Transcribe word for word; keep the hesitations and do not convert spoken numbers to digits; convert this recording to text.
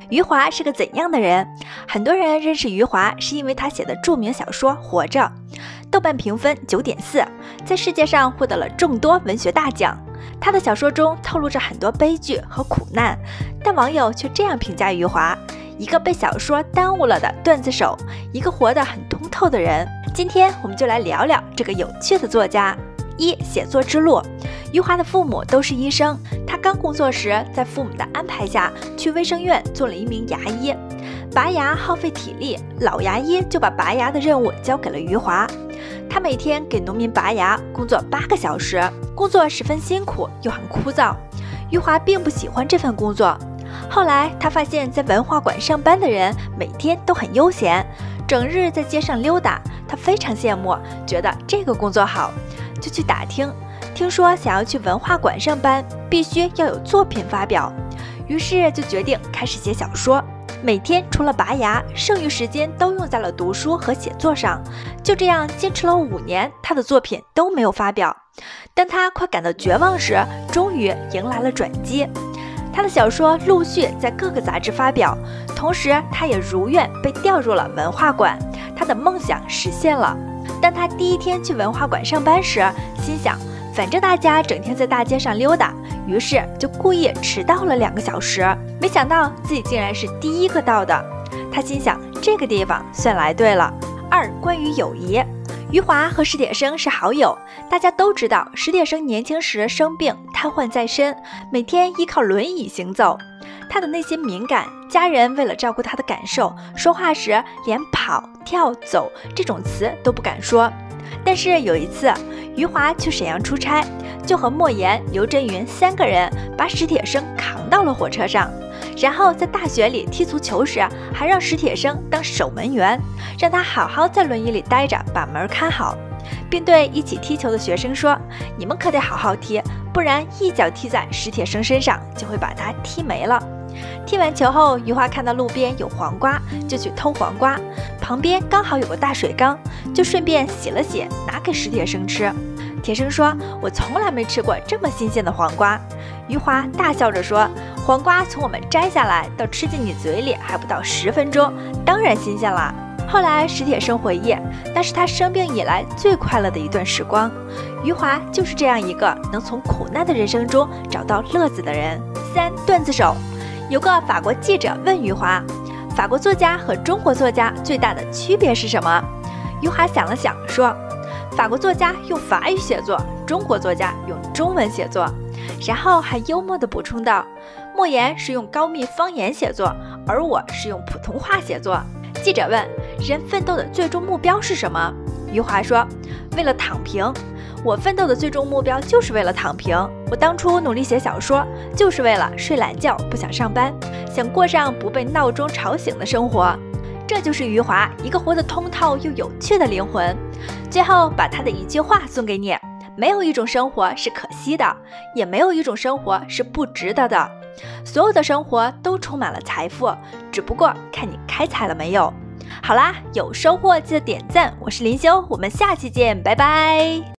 余华是个怎样的人？很多人认识余华是因为他写的著名小说《活着》，豆瓣评分 九点四， 在世界上获得了众多文学大奖。他的小说中透露着很多悲剧和苦难，但网友却这样评价余华：一个被小说耽误了的段子手，一个活得很通透的人。今天我们就来聊聊这个有趣的作家。一、写作之路。余华的父母都是医生，他刚工作时，在父母的安排下去卫生院做了一名牙医。拔牙耗费体力，老牙医就把拔牙的任务交给了余华。他每天给农民拔牙，工作八个小时，工作十分辛苦又很枯燥。余华并不喜欢这份工作。后来他发现，在文化馆上班的人每天都很悠闲，整日在街上溜达，他非常羡慕，觉得这个工作好，就去打听。听说想要去文化馆上班，必须要有作品发表，于是就决定开始写小说。每天除了拔牙，剩余时间都用在了读书和写作上。就这样坚持了五年，他的作品都没有发表。当他快感到绝望时，终于迎来了转机。他的小说陆续在各个杂志发表，同时他也如愿被调入了文化馆，他的梦想实现了。当他第一天去文化馆上班时，心想反正大家整天在大街上溜达，于是就故意迟到了两个小时，没想到自己竟然是第一个到的。他心想，这个地方算来对了。二、关于友谊。余华和史铁生是好友，大家都知道史铁生年轻时生病瘫痪在身，每天依靠轮椅行走。他的内心敏感，家人为了照顾他的感受，说话时连跑、跳、走这种词都不敢说。但是有一次，余华去沈阳出差，就和莫言、刘震云三个人把史铁生扛到了火车上，然后在大学里踢足球时，还让史铁生当守门员，让他好好在轮椅里待着，把门看好，并对一起踢球的学生说：“你们可得好好踢，不然一脚踢在史铁生身上，就会把他踢没了。”踢完球后，余华看到路边有黄瓜，就去偷黄瓜，旁边刚好有个大水缸，就顺便洗了洗，拿给史铁生吃。铁生说：“我从来没吃过这么新鲜的黄瓜。”余华大笑着说：“黄瓜从我们摘下来到吃进你嘴里还不到十分钟，当然新鲜了。”后来史铁生回忆，那是他生病以来最快乐的一段时光。余华就是这样一个能从苦难的人生中找到乐子的人。三、段子手。有个法国记者问余华，法国作家和中国作家最大的区别是什么？余华想了想说，法国作家用法语写作，中国作家用中文写作。然后还幽默地补充道，莫言是用高密方言写作，而我是用普通话写作。记者问，人奋斗的最终目标是什么？余华说，为了躺平。我奋斗的最终目标就是为了躺平。我当初努力写小说，就是为了睡懒觉，不想上班，想过上不被闹钟吵醒的生活。这就是余华，一个活得通透又有趣的灵魂。最后把他的一句话送给你，没有一种生活是可惜的，也没有一种生活是不值得的。所有的生活都充满了财富，只不过看你开采了没有。好啦，有收获记得点赞，我是林修，我们下期见，拜拜。